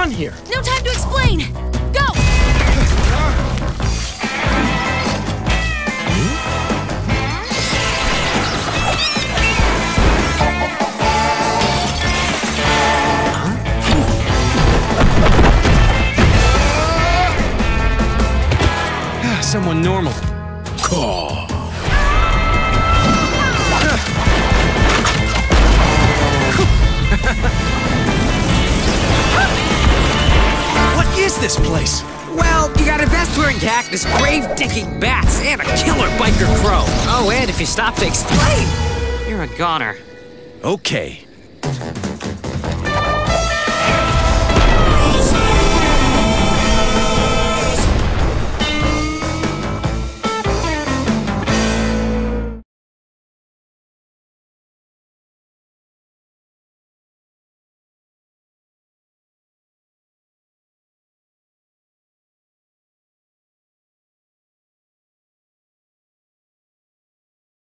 on here? No time to explain! Go! Someone normal. What is this place? Well, you got a vest-wearing cactus, grave-digging bats, and a killer biker crow. Oh, and if you stop to explain, you're a goner. Okay.